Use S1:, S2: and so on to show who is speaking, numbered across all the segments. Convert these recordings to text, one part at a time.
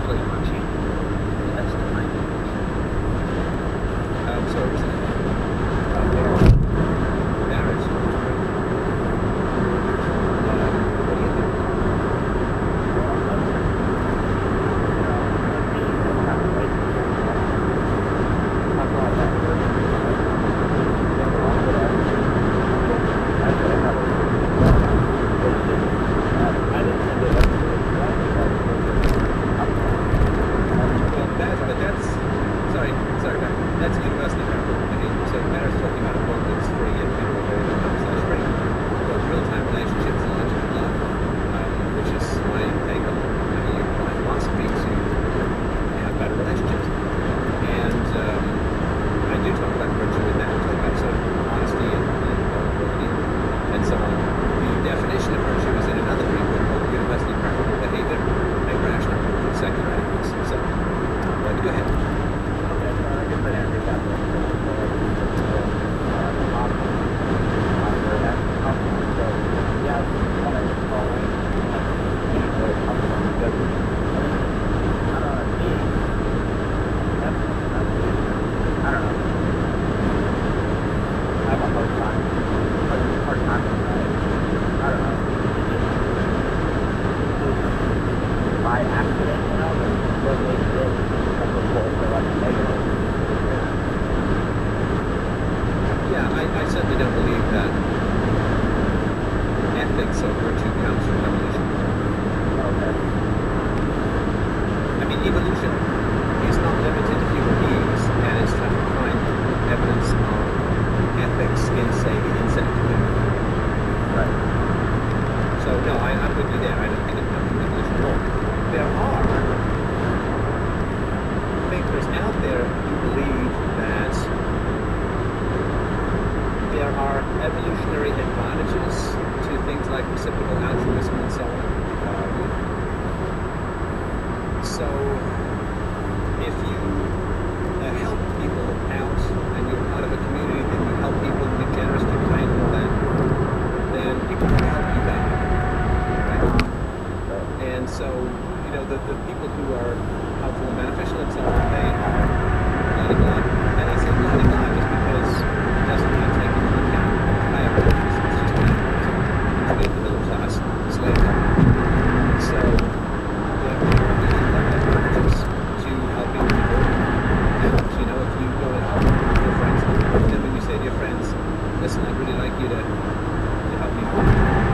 S1: play punchy. That's the kind of so it was marriage. What do you do? That's university now. I mean, so Matters talking about a book that's free and people are very free. But real-time relationships and logical love, which is my take on your philosophy to have better relationships. And I do talk about virtue in that. I talk about sort of honesty and vulnerability and so on. The definition of virtue is in another Greek book called Universally Practical Behavior, a Rational Proof of Secular Ethics. So, go ahead. I certainly don't believe that ethics or virtue comes from evolution. Okay. I mean, evolution is not limited to human beings, and it's tough to find evidence of ethics in, say, the insect community. Right. So, no, I'm with you there. I don't think it comes from evolution at all. There are thinkers out there who believe that there are evolutionary advantages to things like reciprocal altruism and so on. So if you help people out and you're part of a community and you help people and be generous, be kind and all that, then people will help you back. Right? And so, you know, the people who are helpful and beneficial and so on, they are bloody glad. And I say bloody glad just because it doesn't really take into account higher values. It's just the middle class slave. So there are advantages to helping people out. You know, if you go and help your friends, then when you say to your friends, listen, I'd really like you to help me more,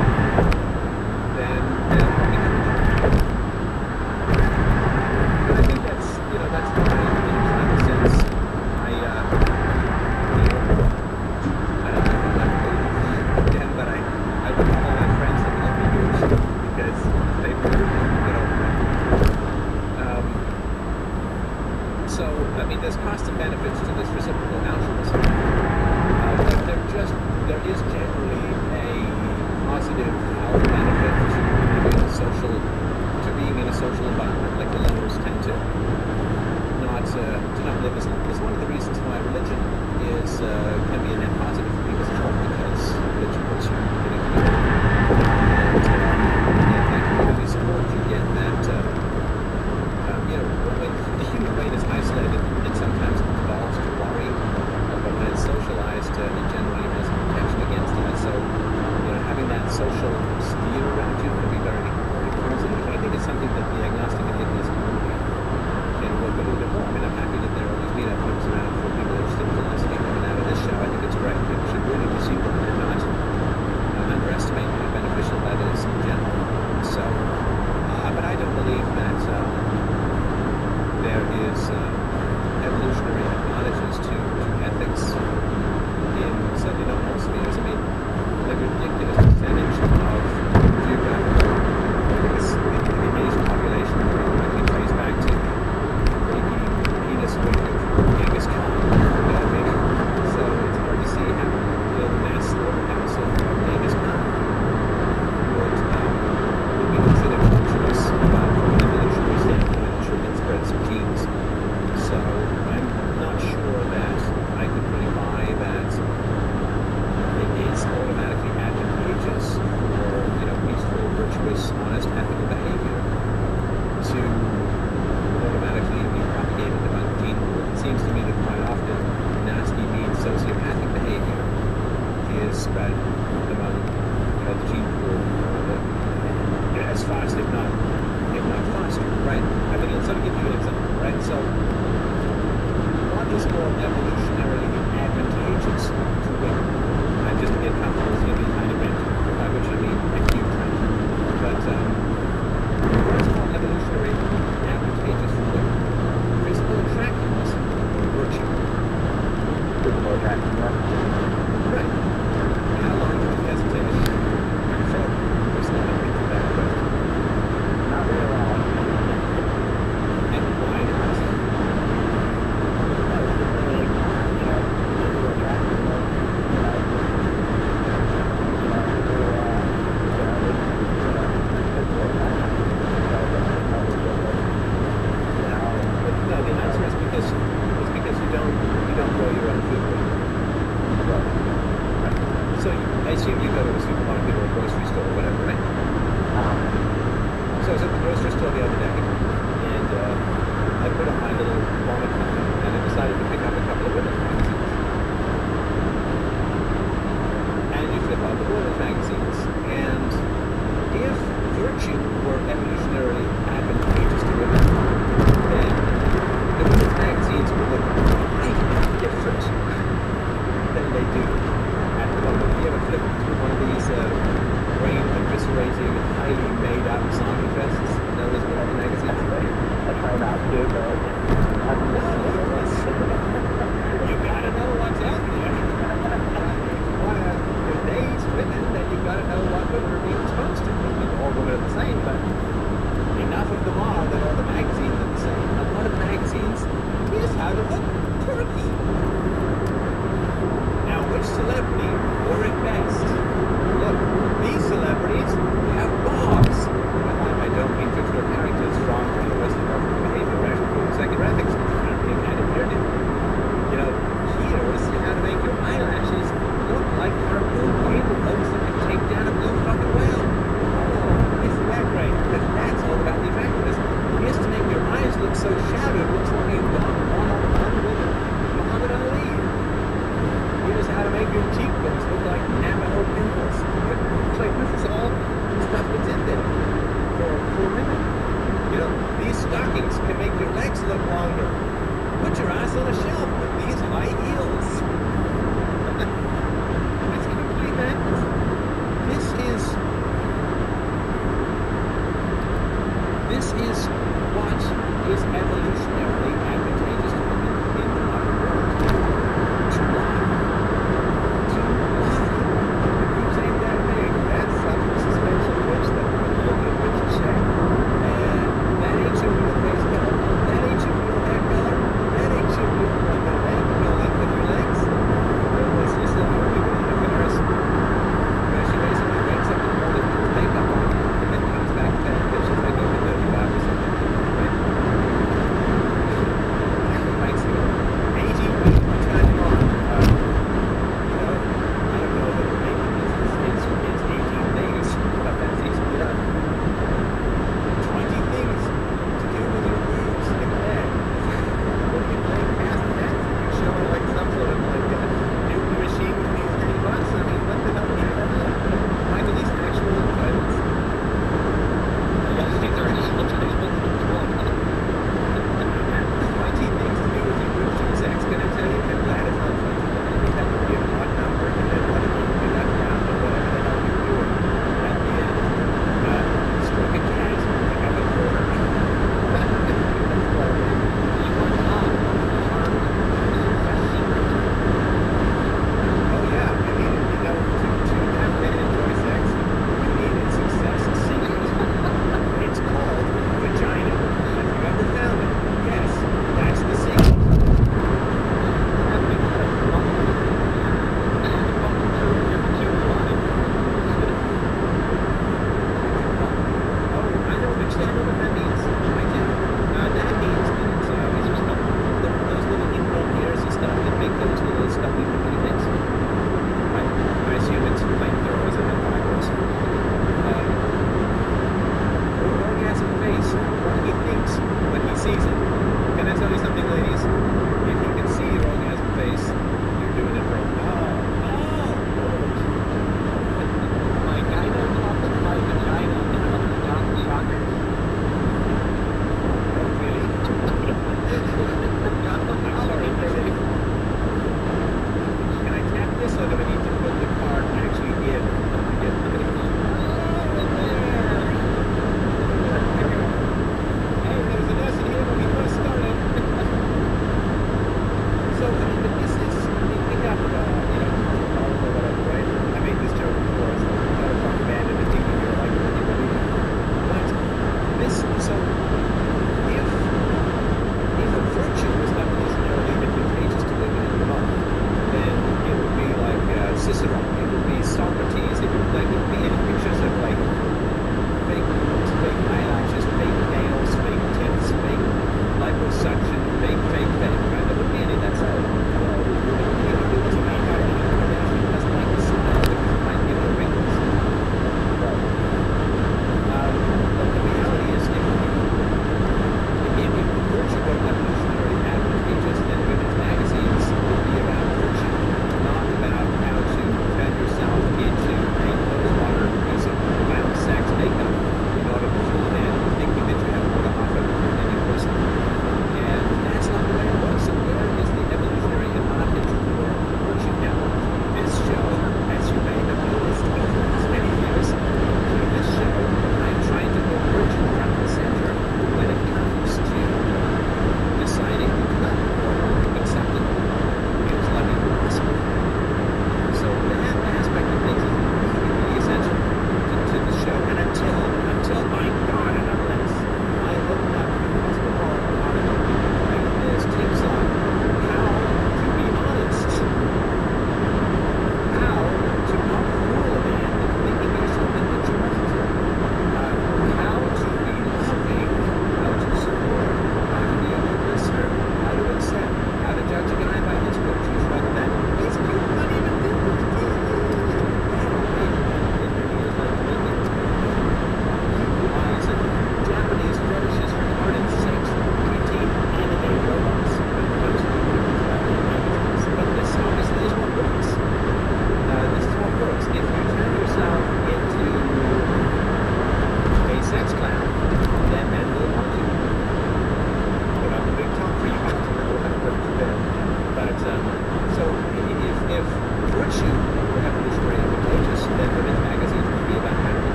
S1: then they'll probably help you. And I think that's, you know, that's why in climate sense, I don't know if I'm again, but I would call my friends that love me good because they really get over it. So, I mean, there's costs and benefits to this reciprocal altruism. But there is generally a positive health benefit to being in a social environment, like the letters tend to not live as long. It's one of the reasons why religion can be a net positive for people's health, because religion puts you in a community. And that community support, you get that, you know, when the human brain is isolated, it sometimes evolves to worry
S2: too, but I'm
S1: No,
S2: just
S1: you gotta know what's out there. If you want to date women, then you gotta know what women are being exposed to. I mean, all women are the same, but enough of them are that all the magazines are the same. And one of the magazines is how to look quirky. Now, which celebrity wore it best? Look, these celebrities have bobs. I don't mean fictional characters from the Western government behavior, actually from psychographics, which is kind of a kind of hairdo. You know, here's how to make your eyelashes look like harpoon cable hooks that can take down a blue fucking whale. Oh, isn't that great? Because that's all about the attractiveness. Here's to make your eyes look so shadowed, it looks like you've gone one-on-one with Muhammad Ali. Here's how to make your cheekbones look like Navajo pimples. It's like this is all stuff that's in there for women. You know, these stockings can make your legs look longer. Put your ass on a shelf with these high heels. It's complete madness. This is what is evolutionarily advantageous to women in the modern world. To lie. To lie. The boobs ain't that big. That's some suspension which that look at which is shape. And that ain't your real face color. That ain't your real hair color. That ain't your real like the leg. You know, like with your legs. What's this?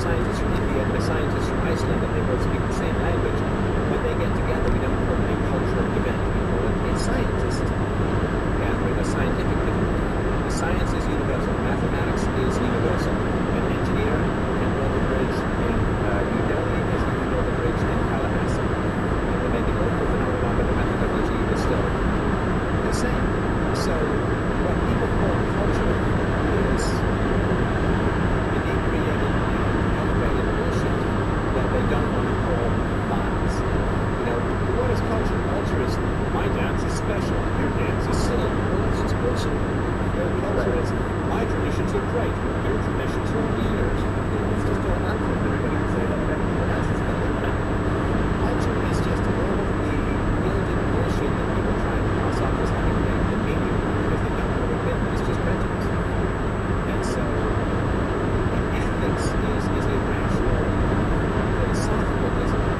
S1: scientists from India and a scientist from Iceland, and they both speak the same language. When they get together, we don't call it a cultural event. We call it a scientist gathering, a scientific event. The science is universal. Mathematics is universal. An engineer can build a bridge in New Delhi as you can build a bridge in Tallahassee. And there may be local phenomena, but the methodology is still the same. So what people call culture is inebriated and elevated bullshit that they don't want to call lies. You know, what is culture? Culture is my dance is special, your dance is silly. Well, that's just bullshit. Culture is my traditions are great, your traditions are weird. It's just all nonsense. Everybody can say that everyone else is going to. Culture is just all of the gilded bullshit that people try and pass off as having the meaning because they don't know what it is. It's just prejudice. And so ethics is a rational, philosophical discipline.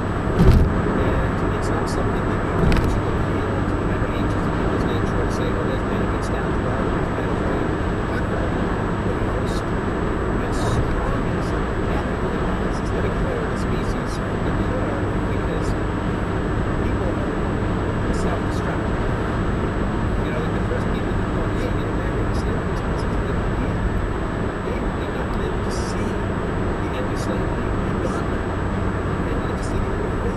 S1: And it's not something that you need to appeal to the very ancients of people's nature and say, well, there's benefits down to our benefit. The most and strongest ethical advances that occur in the species occur because people are self-destructive. You know, like the first people who thought, hey, you know, man, maybe slavery is not such a good idea. They did not live to see the end of slavery done. They lived to see the end of it.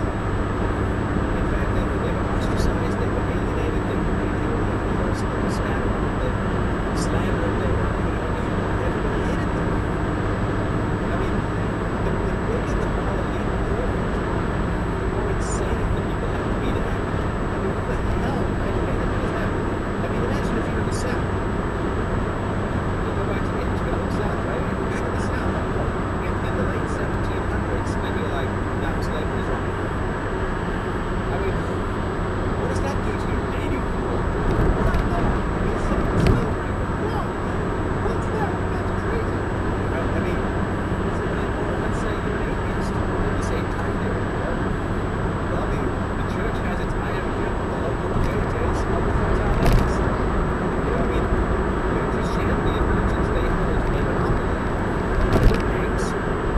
S1: In fact, they were ostracized, they were alienated, they were ridiculed, they were cursed, they were spat on, they were slandered, they were, everybody hated them. I mean, the bigger the morally important, the more insane that people have to be to act. I mean, what the hell kind of benefit is that? I mean, imagine if you're in the South. You go back to the Hitchcock South, right? You're back in the South in the late 1700s, and you're like, no, slavery is wrong. I mean, what does that do to your dating pool? It's slavery. No. What's that? That's crazy. I mean, let's say you're an atheist in the same time period. Well, the church has its iron grip on the local churches of the fertile lands. You know, I mean, Christianity and religions, they hold a monopoly. Banks,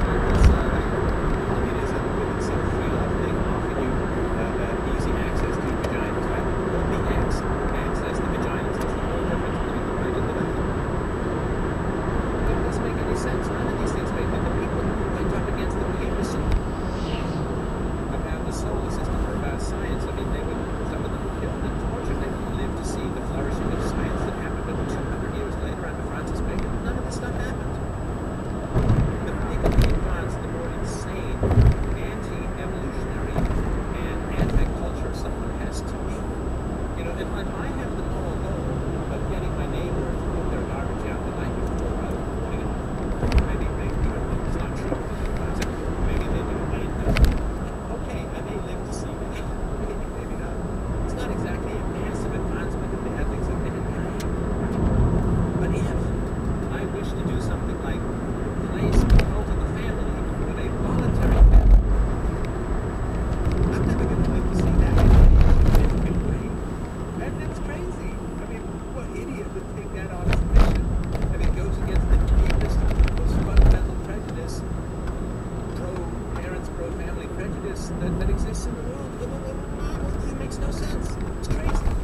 S1: communism with its free love thing offer you easy access to vaginas, right? Well, the X access the vaginas. That's the whole difference between the right and the left. It doesn't make any sense. None of these things make sense. The people who went up against the papacy about the solar system or about science, I mean, some of them were killed and tortured. They would live to see the flourishing of science that happened 200 years later under Francis Bacon. None of this stuff happened. The bigger the advance, the more insane, anti-evolutionary, and anti-culture someone has to be. You know, if I have the moral goal of getting my neighbor to put their garbage out the night before rather than putting it on, maybe you know, it's not true. Maybe they do it late night. Okay, I may live to see that. Maybe not. It's not exactly a massive advancement in the ethics of mankind. But if I wish to do something like place the cult of the family with a voluntary pet, I'm never going to live to see that in any good way. And that's crazy. I mean, what idiot would take that on as a mission? I mean, it goes against the deepest, most fundamental prejudice, pro-parents, pro-family prejudice that exists in the world. It makes no sense. It's crazy.